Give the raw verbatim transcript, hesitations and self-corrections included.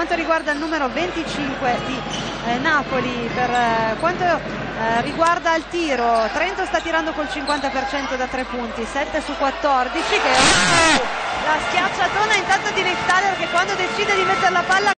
quanto riguarda il numero venticinque di eh, Napoli, per eh, quanto eh, riguarda il tiro, Trento sta tirando col cinquanta per cento da tre punti, sette su quattordici, che è un